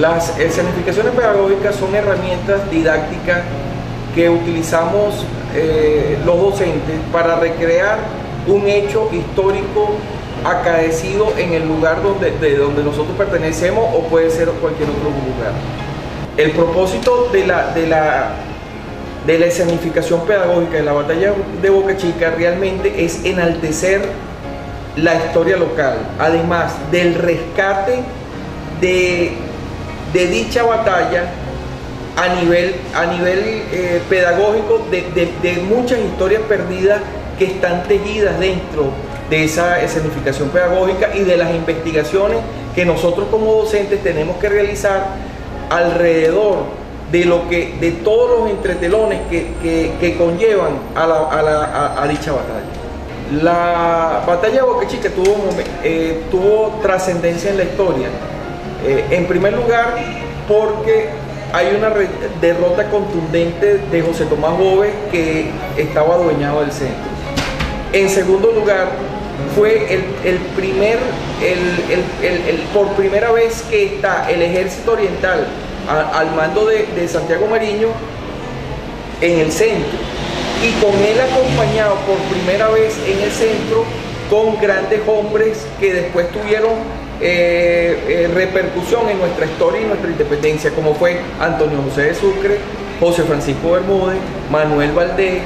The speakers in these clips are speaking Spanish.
Las escenificaciones pedagógicas son herramientas didácticas que utilizamos los docentes para recrear un hecho histórico acaecido en el lugar de donde nosotros pertenecemos, o puede ser cualquier otro lugar. El propósito de la escenificación pedagógica de la batalla de Boca Chica realmente es enaltecer la historia local, además del rescate de dicha batalla a nivel pedagógico, de muchas historias perdidas que están tejidas dentro de esa escenificación pedagógica y de las investigaciones que nosotros como docentes tenemos que realizar alrededor de todos los entretelones que conllevan a dicha batalla. La batalla de Boca Chica tuvo trascendencia en la historia, en primer lugar porque hay una derrota contundente de José Tomás Boves, que estaba adueñado del centro. En segundo lugar, fue por primera vez que está el ejército oriental al mando de Santiago Mariño en el centro, y con él acompañado por primera vez en el centro con grandes hombres que después tuvieron repercusión en nuestra historia y nuestra independencia, como fue Antonio José de Sucre, José Francisco Bermúdez, Manuel Valdés,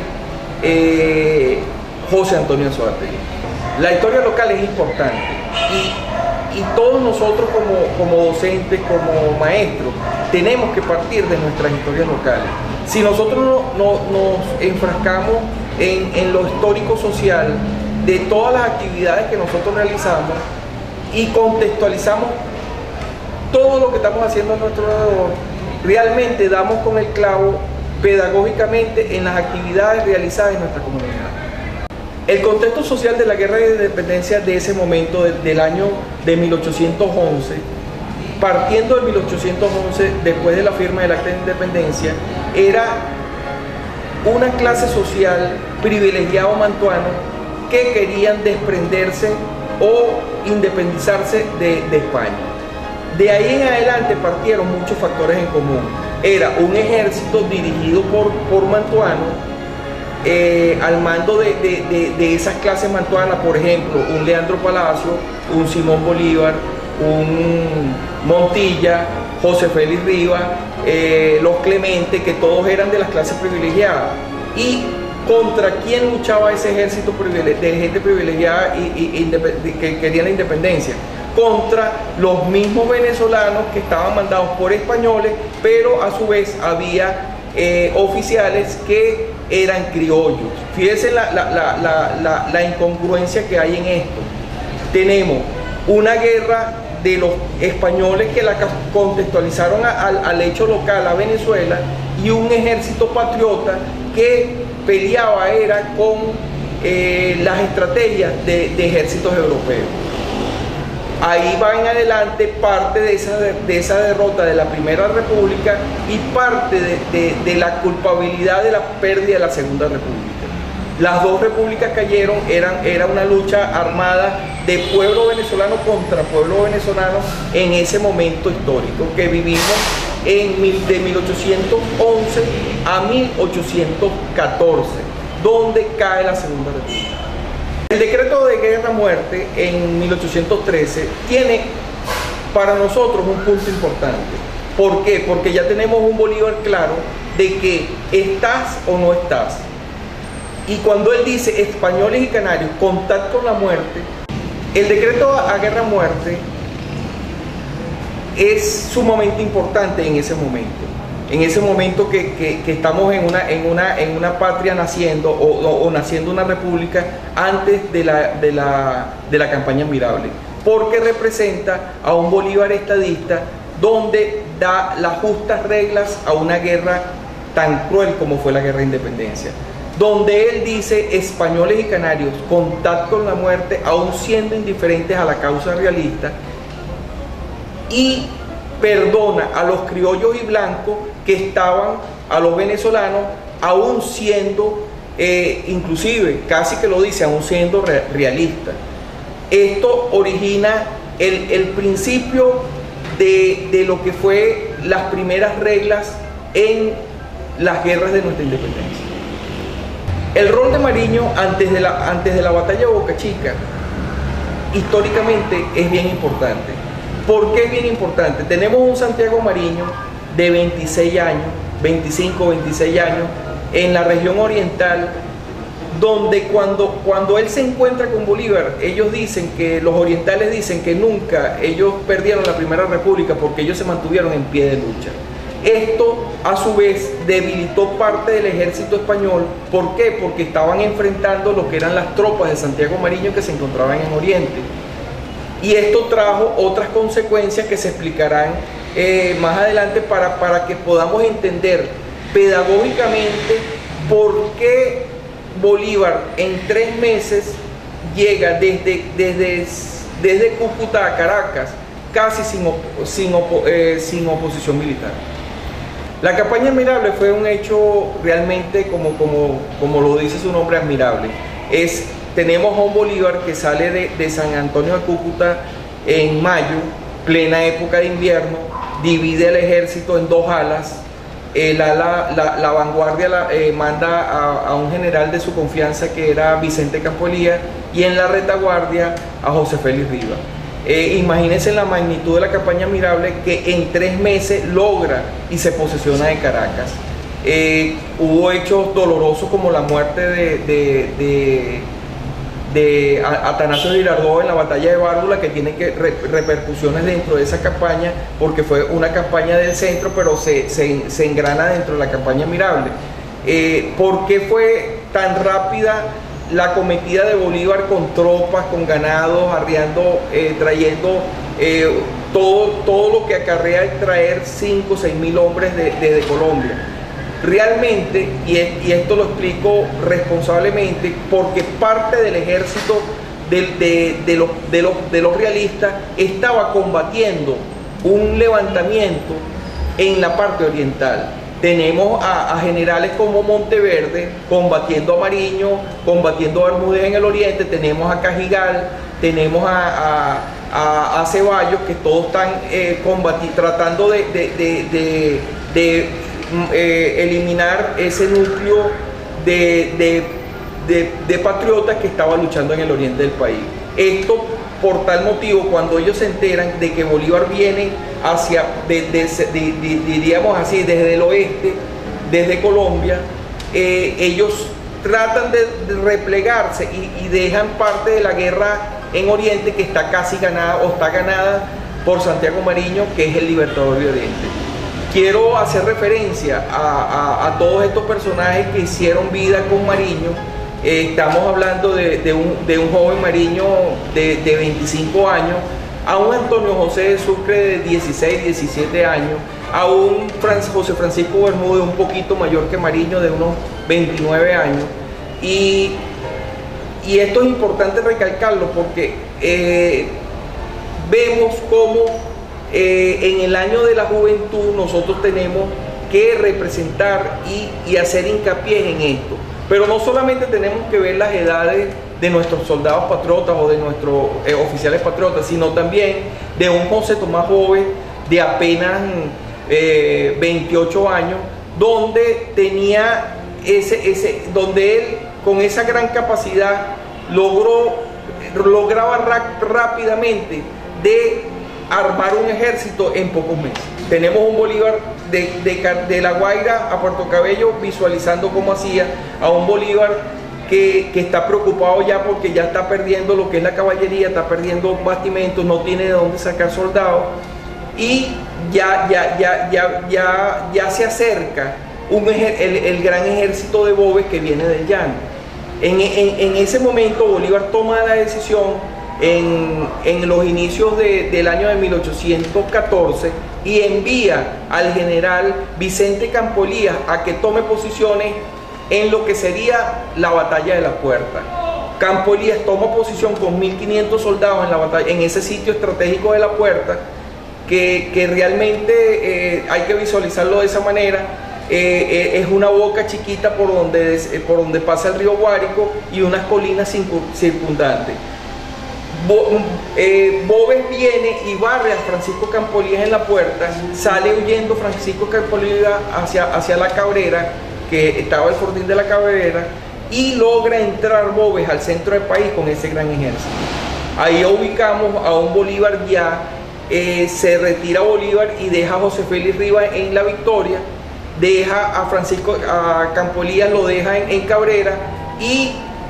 José Antonio Anzoátegui. La historia local es importante y todos nosotros como docentes, como maestros, tenemos que partir de nuestras historias locales. Si nosotros nos enfrascamos en lo histórico social de todas las actividades que nosotros realizamos y contextualizamos todo lo que estamos haciendo a nuestro alrededor, realmente damos con el clavo pedagógicamente en las actividades realizadas en nuestra comunidad. El contexto social de la guerra de independencia de ese momento, del año de 1811, partiendo de 1811, después de la firma del Acta de Independencia, era una clase social privilegiado mantuano que querían desprenderse o independizarse de España. De ahí en adelante partieron muchos factores en común. Era un ejército dirigido por mantuanos, al mando de esas clases mantuanas, por ejemplo, un Leandro Palacio, un Simón Bolívar, un Montilla, José Félix Rivas, los Clemente, que todos eran de las clases privilegiadas. ¿Y contra quién luchaba ese ejército de gente privilegiada que quería la independencia? Contra los mismos venezolanos que estaban mandados por españoles, pero a su vez había oficiales que eran criollos. Fíjense la incongruencia que hay en esto. Tenemos una guerra de los españoles que la contextualizaron al hecho local, a Venezuela, y un ejército patriota que peleaba con las estrategias de ejércitos europeos. Ahí va en adelante parte de esa derrota de la Primera República y parte de la culpabilidad de la pérdida de la Segunda República. Las dos repúblicas cayeron, era una lucha armada de pueblo venezolano contra pueblo venezolano en ese momento histórico que vivimos de 1811 a 1814, donde cae la Segunda República. El decreto de guerra-muerte en 1813 tiene para nosotros un punto importante. ¿Por qué? Porque ya tenemos un Bolívar claro de que estás o no estás. Y cuando él dice españoles y canarios, contad con la muerte, el decreto a guerra-muerte es sumamente importante en ese momento. En ese momento que estamos en una patria naciendo o naciendo una república antes de la campaña Admirable, porque representa a un Bolívar estadista donde da las justas reglas a una guerra tan cruel como fue la guerra de independencia, donde él dice españoles y canarios, contad con la muerte, aún siendo indiferentes a la causa realista, y perdona a los criollos y blancos que estaban, a los venezolanos, aún siendo, inclusive, casi que lo dice, aún siendo realistas. Esto origina el principio de lo que fue las primeras reglas en las guerras de nuestra independencia. El rol de Mariño antes de la batalla de Boca Chica, históricamente es bien importante. ¿Por qué es bien importante? Tenemos un Santiago Mariño de 26 años, 25, 26 años, en la región oriental, donde cuando él se encuentra con Bolívar, ellos dicen que, los orientales dicen que nunca ellos perdieron la Primera República porque ellos se mantuvieron en pie de lucha. Esto, a su vez, debilitó parte del ejército español. ¿Por qué? Porque estaban enfrentando lo que eran las tropas de Santiago Mariño que se encontraban en Oriente. Y esto trajo otras consecuencias que se explicarán más adelante para que podamos entender pedagógicamente por qué Bolívar en 3 meses llega desde Cúcuta a Caracas casi sin oposición militar. La campaña admirable fue un hecho realmente, como lo dice su nombre, admirable. Tenemos a un Bolívar que sale de San Antonio a Cúcuta en mayo, plena época de invierno, divide el ejército en 2 alas. La vanguardia manda a un general de su confianza que era Vicente Campo Elías, y en la retaguardia a José Félix Rivas. Imagínense la magnitud de la campaña admirable, que en 3 meses logra y se posesiona de Caracas. Hubo hechos dolorosos como la muerte de Atanasio Girardot en la batalla de Bárbula, que tiene repercusiones dentro de esa campaña, porque fue una campaña del centro, pero se engrana dentro de la campaña admirable. ¿Por qué fue tan rápida la cometida de Bolívar con tropas, con ganados, arriando, trayendo todo lo que acarrea el traer 5 o 6 mil hombres desde Colombia? Realmente, y esto lo explico responsablemente, porque parte del ejército de los realistas estaba combatiendo un levantamiento en la parte oriental. Tenemos a generales como Monteverde combatiendo a Mariño, combatiendo a Bermúdez en el oriente, tenemos a Cajigal, tenemos a Ceballos, que todos están tratando de eliminar ese núcleo de patriotas que estaba luchando en el oriente del país. Esto, por tal motivo, cuando ellos se enteran de que Bolívar viene diríamos así, desde el oeste, desde Colombia, ellos tratan de replegarse y dejan parte de la guerra en Oriente, que está casi ganada, o está ganada por Santiago Mariño, que es el libertador de Oriente. Quiero hacer referencia a todos estos personajes que hicieron vida con Mariño. Estamos hablando de un joven Mariño de 25 años, a un Antonio José de Sucre de 16, 17 años, a un José Francisco Bermúdez un poquito mayor que Mariño, de unos 29 años. Y esto es importante recalcarlo porque vemos cómo en el año de la juventud nosotros tenemos que representar y hacer hincapié en esto. Pero no solamente tenemos que ver las edades de nuestros soldados patriotas o de nuestros oficiales patriotas, sino también de un José Tomás joven de apenas 28 años, donde tenía donde él, con esa gran capacidad, lograba rápidamente de armar un ejército en pocos meses. Tenemos un Bolívar de La Guaira a Puerto Cabello visualizando cómo hacía, a un Bolívar que está preocupado ya porque ya está perdiendo lo que es la caballería, está perdiendo bastimentos, no tiene de dónde sacar soldados, y ya se acerca el gran ejército de Boves que viene del llano. En ese momento Bolívar toma la decisión en los inicios del año de 1814 y envía al general Vicente Campo Elías a que tome posiciones en lo que sería la batalla de la Puerta. Campo Elías toma posición con 1500 soldados en la batalla, en ese sitio estratégico de la Puerta, que realmente hay que visualizarlo de esa manera. Es una boca chiquita por donde pasa el río Guárico y unas colinas circundantes. Boves viene y barre a Francisco Campolías en la puerta, sale huyendo Francisco Campolías hacia la Cabrera, que estaba el fortín de la Cabrera, y logra entrar Boves al centro del país con ese gran ejército. Ahí ubicamos a un Bolívar ya, se retira Bolívar y deja a José Félix Rivas en La Victoria, deja a Campolías, lo deja en Cabrera, y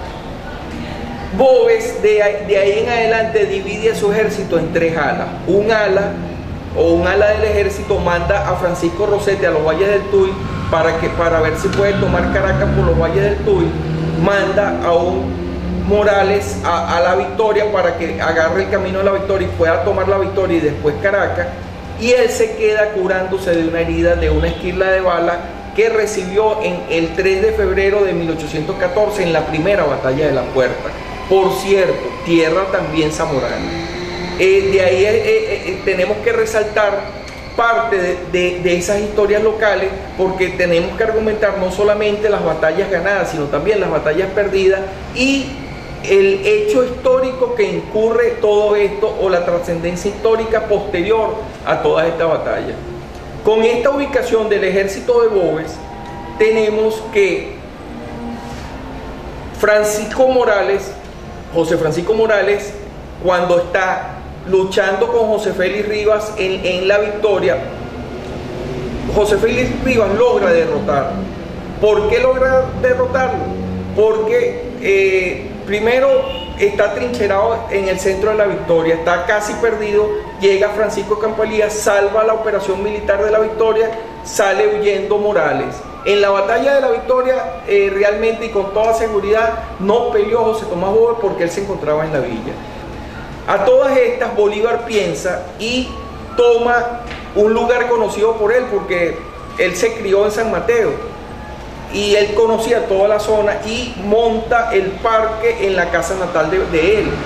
Boves de ahí en adelante divide a su ejército en tres alas. Un ala del ejército manda a Francisco Rosete a los valles del Tuy para ver si puede tomar Caracas por los valles del Tuy. Manda a un Morales a La Victoria para que agarre el camino de La Victoria y pueda tomar La Victoria y después Caracas. Y él se queda curándose de una herida, de una esquirla de bala que recibió el 3 de febrero de 1814 en la primera batalla de La Puerta. Por cierto, tierra también zamorana. De ahí tenemos que resaltar parte de esas historias locales, porque tenemos que argumentar no solamente las batallas ganadas, sino también las batallas perdidas y el hecho histórico que incurre todo esto, o la trascendencia histórica posterior a todas estas batallas. Con esta ubicación del ejército de Boves, tenemos que José Francisco Morales, cuando está luchando con José Félix Rivas en La Victoria, José Félix Rivas logra derrotarlo. ¿Por qué logra derrotarlo? Porque primero está trincherado en el centro de La Victoria, está casi perdido, llega Francisco Campolías, salva la operación militar de La Victoria, sale huyendo Morales. En la batalla de La Victoria, realmente y con toda seguridad, no peleó José Tomás Boves porque él se encontraba en la villa. A todas estas, Bolívar piensa y toma un lugar conocido por él, porque él se crió en San Mateo y él conocía toda la zona, y monta el parque en la casa natal de él,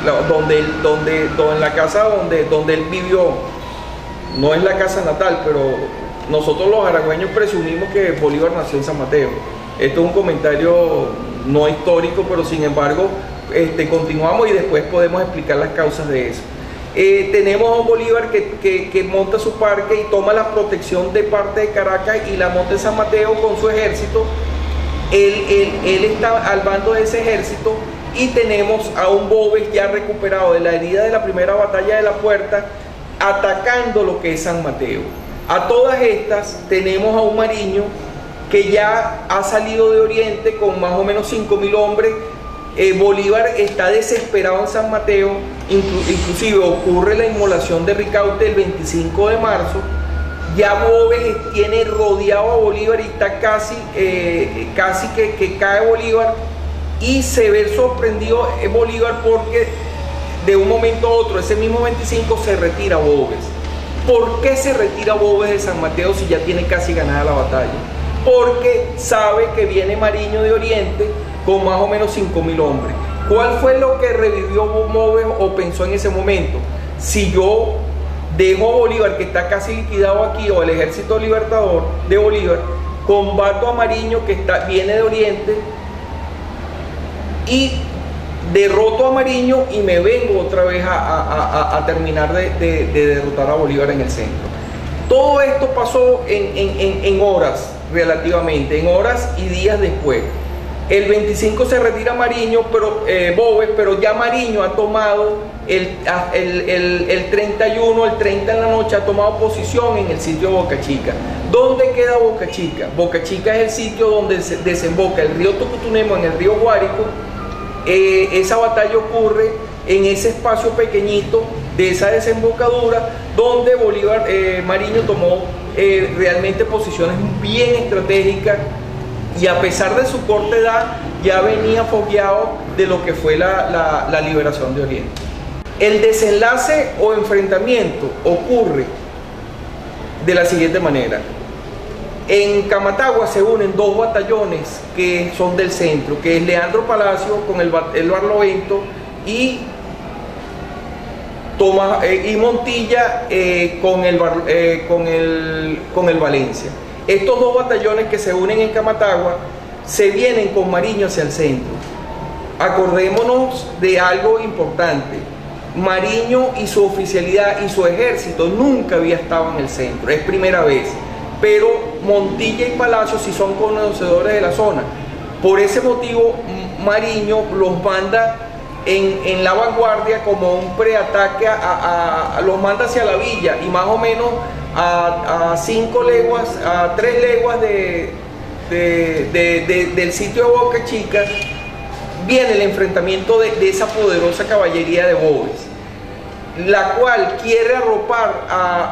en la casa donde él vivió. No es la casa natal, pero nosotros los aragüeños presumimos que Bolívar nació en San Mateo. Esto es un comentario no histórico, pero sin embargo continuamos y después podemos explicar las causas de eso. Tenemos a un Bolívar que monta su parque y toma la protección de parte de Caracas y la monta en San Mateo con su ejército. Él está al mando de ese ejército, y tenemos a un Boves ya recuperado de la herida de la primera batalla de La Puerta, atacando lo que es San Mateo. A todas estas tenemos a un Mariño que ya ha salido de Oriente con más o menos 5.000 hombres. Bolívar está desesperado en San Mateo, inclusive ocurre la inmolación de Ricaurte el 25 de marzo. Ya Boves tiene rodeado a Bolívar y está casi que cae Bolívar, y se ve sorprendido Bolívar porque de un momento a otro, ese mismo 25, se retira Boves. ¿Por qué se retira Boves de San Mateo si ya tiene casi ganada la batalla? Porque sabe que viene Mariño de Oriente con más o menos 5.000 hombres. ¿Cuál fue lo que revivió Boves o pensó en ese momento? Si yo dejo a Bolívar, que está casi liquidado aquí, o el ejército libertador de Bolívar, combato a Mariño, que viene de Oriente, y derroto a Mariño y me vengo otra vez a terminar de derrotar a Bolívar en el centro. Todo esto pasó en horas, relativamente, en horas y días después. El 25 se retira Mariño, Boves, pero ya Mariño ha tomado el 31, el 30 en la noche, ha tomado posición en el sitio de Boca Chica. ¿Dónde queda Boca Chica? Boca Chica es el sitio donde desemboca el río Tucutunemo en el río Guárico. Esa batalla ocurre en ese espacio pequeñito de esa desembocadura, donde Mariño tomó realmente posiciones bien estratégicas, y a pesar de su corta edad ya venía fogueado de lo que fue la liberación de Oriente. El desenlace o enfrentamiento ocurre de la siguiente manera. En Camatagua se unen dos batallones que son del centro, que es Leandro Palacio con el Barlovento y Montilla con el Valencia. Estos dos batallones que se unen en Camatagua se vienen con Mariño hacia el centro. Acordémonos de algo importante. Mariño y su oficialidad y su ejército nunca había estado en el centro, es primera vez. Pero Montilla y Palacio sí son conocedores de la zona. Por ese motivo, Mariño los manda en la vanguardia como un preataque, los manda hacia la villa, y más o menos a 5 leguas, a 3 leguas del sitio de Boca Chica, viene el enfrentamiento de esa poderosa caballería de Boves, la cual quiere arropar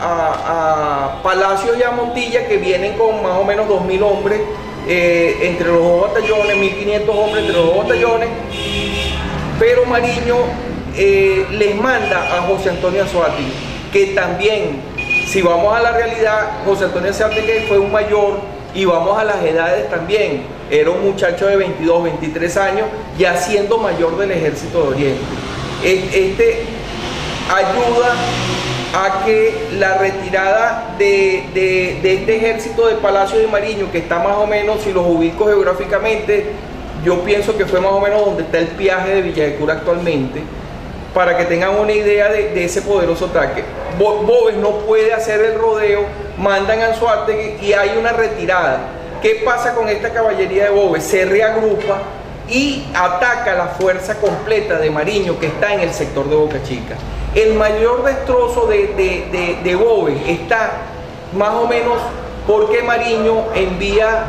a Palacio y a Montilla, que vienen con más o menos 2000 hombres entre los dos batallones, 1500 hombres entre los dos batallones, pero Mariño les manda a José Antonio Anzoátegui, que también, si vamos a la realidad, José Antonio Anzoátegui fue un mayor, y vamos a las edades también, era un muchacho de 22, 23 años, ya siendo mayor del Ejército de Oriente. Este ayuda a que la retirada de este ejército de Palacio y Mariño, que está más o menos, si los ubico geográficamente, yo pienso que fue más o menos donde está el Piaje de Villa de Cura actualmente, para que tengan una idea de ese poderoso ataque. Boves no puede hacer el rodeo, mandan a Anzoátegui y hay una retirada. ¿Qué pasa con esta caballería de Boves? Se reagrupa y ataca la fuerza completa de Mariño, que está en el sector de Boca Chica. El mayor destrozo de Boves está más o menos porque Mariño envía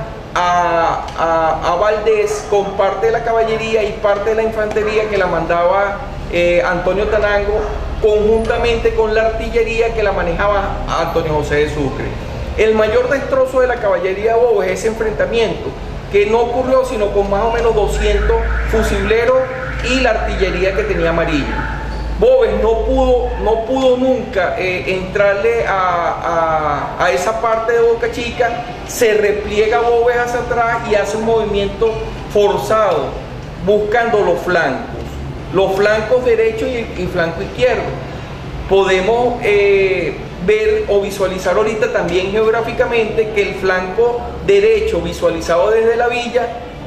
a Valdés con parte de la caballería y parte de la infantería que la mandaba Antonio Tanango, conjuntamente con la artillería que la manejaba Antonio José de Sucre. El mayor destrozo de la caballería de Boves es ese enfrentamiento, que no ocurrió sino con más o menos 200 fusileros y la artillería que tenía Mariño. Boves no pudo nunca entrarle a esa parte de Boca Chica, se repliega Boves hacia atrás y hace un movimiento forzado, buscando los flancos derecho y flanco izquierdo. Podemos ver o visualizar ahorita también geográficamente que el flanco derecho, visualizado desde la villa,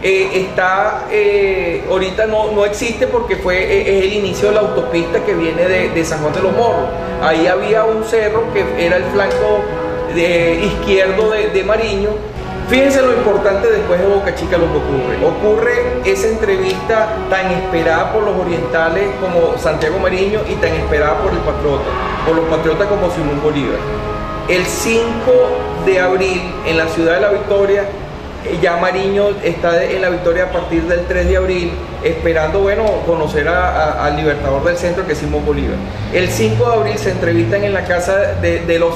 ahorita no existe, porque es el inicio de la autopista que viene de San Juan de los Morros. Ahí había un cerro que era el flanco izquierdo de Mariño. Fíjense lo importante después de Boca Chica lo que ocurre esa entrevista tan esperada por los orientales como Santiago Mariño y tan esperada por los patriotas como Simón Bolívar. El 5 de abril en la ciudad de La Victoria, ya Mariño está en La Victoria a partir del 3 de abril, esperando, bueno, conocer al libertador del centro, que es Simón Bolívar. El 5 de abril se entrevistan en la casa de los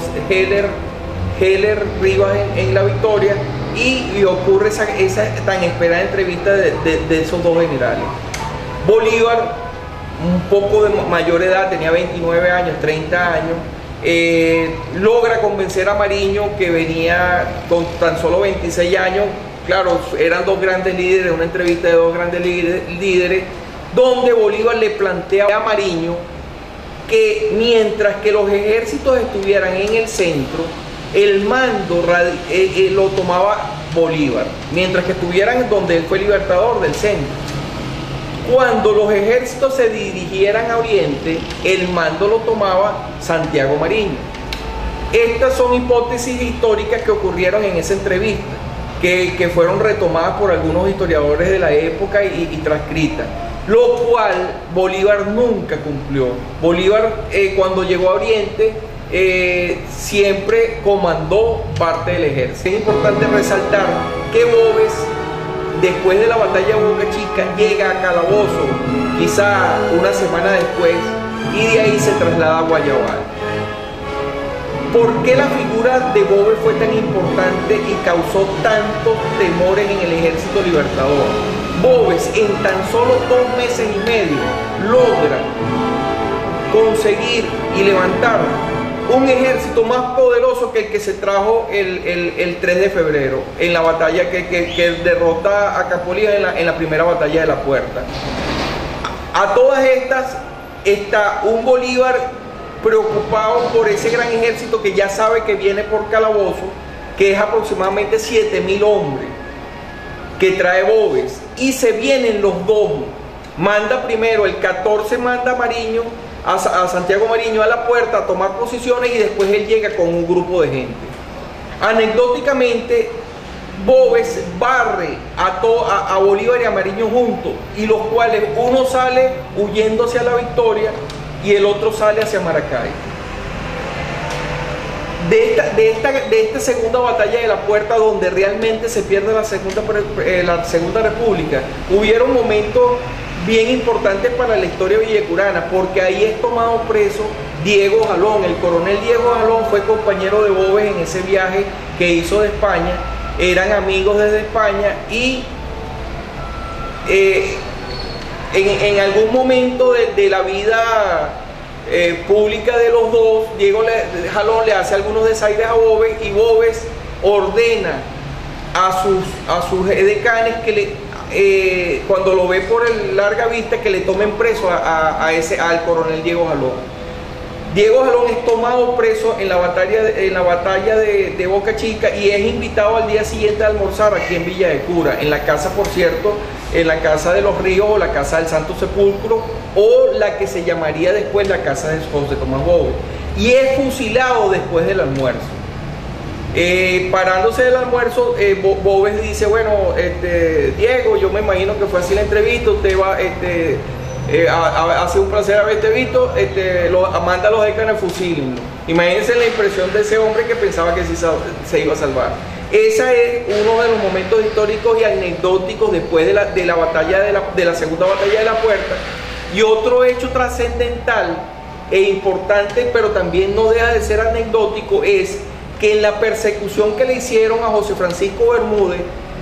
Heller Rivas en La Victoria, y ocurre esa tan esperada entrevista de esos dos generales. Bolívar, un poco de mayor edad, tenía 29 años, 30 años, logra convencer a Mariño, que venía con tan solo 26 años. Claro, eran dos grandes líderes, una entrevista de dos grandes líderes, donde Bolívar le plantea a Mariño que mientras que los ejércitos estuvieran en el centro, el mando lo tomaba Bolívar, mientras que estuvieran donde él fue libertador del centro. Cuando los ejércitos se dirigieran a Oriente, el mando lo tomaba Santiago Mariño. Estas son hipótesis históricas que ocurrieron en esa entrevista, que fueron retomadas por algunos historiadores de la época y transcritas, lo cual Bolívar nunca cumplió. Bolívar, cuando llegó a Oriente, siempre comandó parte del ejército. Es importante resaltar que Boves, después de la batalla de Boca Chica, llega a Calabozo quizá una semana después, y de ahí se traslada a Guayabal. ¿Por qué la figura de Boves fue tan importante y causó tantos temores en el ejército libertador? Boves, en tan solo 2 meses y medio, logra conseguir y levantar un ejército más poderoso que el que se trajo el 3 de febrero, en la batalla que derrota a Capolías en la primera batalla de la Puerta. A todas estas está un Bolívar preocupado por ese gran ejército que ya sabe que viene por Calabozo, que es aproximadamente 7000 hombres que trae Boves, y se vienen los dos. Manda primero, el 14 manda a Mariño a Santiago Mariño a la puerta a tomar posiciones y después él llega con un grupo de gente. Anecdóticamente, Boves barre a Bolívar y a Mariño juntos, y los cuales uno sale huyendo hacia la Victoria y el otro sale hacia Maracay. De esta segunda batalla de la Puerta, donde realmente se pierde la segunda República, hubieron momentos bien importantes para la historia villecurana, porque ahí es tomado preso Diego Jalón. El coronel Diego Jalón fue compañero de Boves en ese viaje que hizo de España, eran amigos desde España, y en algún momento de la vida pública de los dos, Diego Jalón le hace algunos desaires a Boves, y Boves ordena a sus edecanes que cuando lo ve por el larga vista, que le tomen preso al coronel Diego Jalón. Diego Jalón es tomado preso en la batalla de Boca Chica, y es invitado al día siguiente a almorzar aquí en Villa de Cura, en la casa, por cierto, en la casa de los Ríos, o la casa del Santo Sepulcro, o la que se llamaría después la casa de José Tomás Boves, y es fusilado después del almuerzo. Parándose del almuerzo, Boves dice: bueno, Diego, yo me imagino que fue así la entrevista, usted va, ha sido un placer haberte visto, manda a los decanes, fusílenlo. Imagínense la impresión de ese hombre, que pensaba que sí se iba a salvar. Ese es uno de los momentos históricos y anecdóticos después de la segunda batalla de la Puerta. Y otro hecho trascendental e importante, pero también no deja de ser anecdótico, es que en la persecución que le hicieron a José Francisco Bermúdez,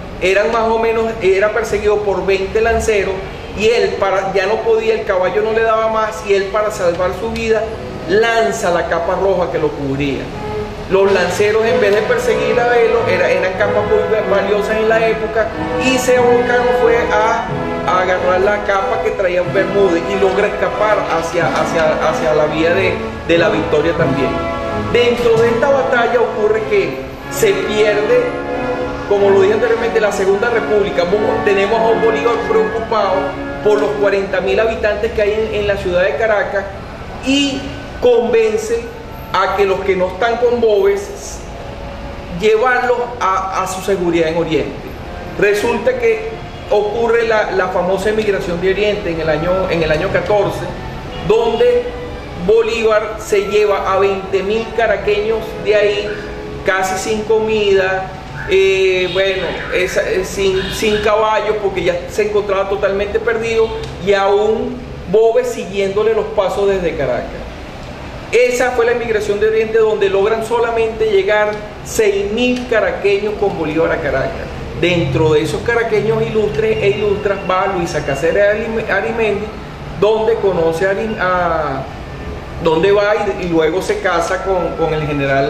era perseguido por 20 lanceros, y él ya no podía, el caballo no le daba más, y él, para salvar su vida, lanza la capa roja que lo cubría. Los lanceros, en vez de perseguir a Velo, eran capas muy valiosas en la época, y se abocaron fue a agarrar la capa que traía Bermúdez, y logra escapar hacia la vía de la Victoria también. Dentro de esta batalla ocurre que se pierde, como lo dije anteriormente, la Segunda República. Tenemos a un Bolívar preocupado por los 40.000 habitantes que hay en la ciudad de Caracas, y convence a que los que no están con Boves, llevarlos a su seguridad en Oriente. Resulta que ocurre la famosa emigración de Oriente en el año 14, donde Bolívar se lleva a 20.000 caraqueños de ahí, casi sin comida, sin caballos, porque ya se encontraba totalmente perdido, y aún Boves siguiéndole los pasos desde Caracas. Esa fue la emigración de Oriente, donde logran solamente llegar 6.000 caraqueños con Bolívar a Caracas. Dentro de esos caraqueños ilustres e ilustras va Luisa Cáceres Arizmendi, donde conoce donde va y luego se casa con el general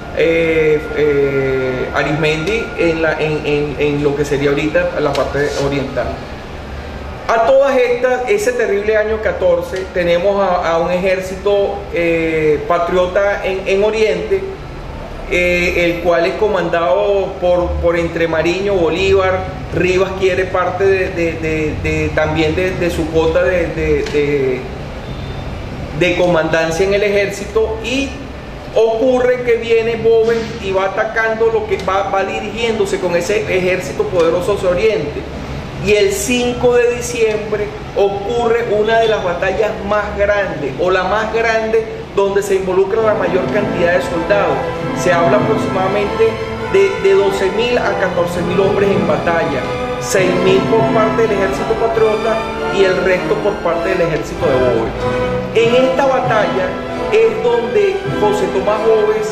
Arizmendi en lo que sería ahorita la parte oriental. A todas estas, ese terrible año 14, tenemos a un ejército patriota en Oriente, el cual es comandado por entre Mariño, Bolívar. Rivas quiere parte también de su cuota de comandancia en el ejército, y ocurre que viene Boves y va atacando lo que va dirigiéndose con ese ejército poderoso hacia Oriente. Y el 5 de diciembre ocurre una de las batallas más grandes, o la más grande, donde se involucra la mayor cantidad de soldados. Se habla aproximadamente de 12.000 a 14.000 hombres en batalla, 6.000 por parte del ejército patriota y el resto por parte del ejército de Boves. En esta batalla es donde José Tomás Boves,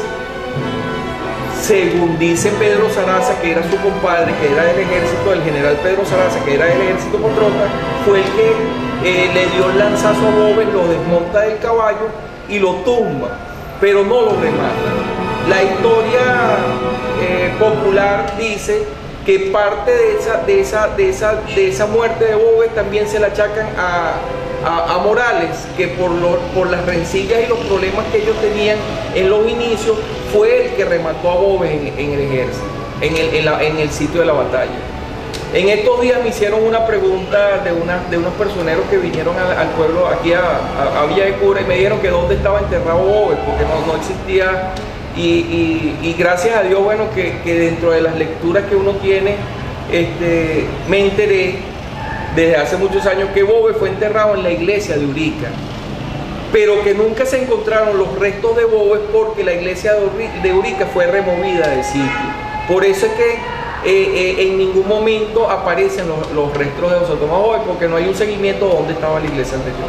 según dice Pedro Saraza, que era su compadre, que era del ejército del general Pedro Saraza, que era del ejército patriota, fue el que le dio el lanzazo a Boves, lo desmonta del caballo y lo tumba, pero no lo remata. La historia popular dice que parte de esa muerte de Boves también se la achacan a Morales, que por las rencillas y los problemas que ellos tenían en los inicios, fue el que remató a Boves en el ejército, en el sitio de la batalla. En estos días me hicieron una pregunta de unos personeros que vinieron al pueblo, aquí a Villa de Cura, y me dijeron que dónde estaba enterrado Boves, porque no existía, y gracias a Dios, bueno, que dentro de las lecturas que uno tiene, me enteré desde hace muchos años que Boves fue enterrado en la iglesia de Urica, pero que nunca se encontraron los restos de Boves porque la iglesia de Urica fue removida del sitio. Por eso es que en ningún momento aparecen los restos de José Tomás Boves, porque no hay un seguimiento de dónde estaba la iglesia anterior.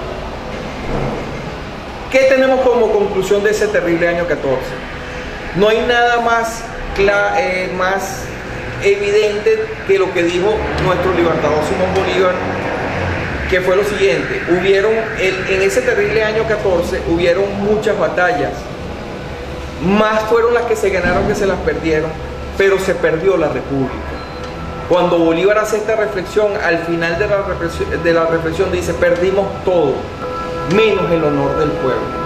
¿Qué tenemos como conclusión de ese terrible año 14? No hay nada más evidente que lo que dijo nuestro libertador Simón Bolívar, que fue lo siguiente: en ese terrible año 14 hubieron muchas batallas, más fueron las que se ganaron que se las perdieron, pero se perdió la República. Cuando Bolívar hace esta reflexión, al final de la reflexión dice: perdimos todo, menos el honor del pueblo.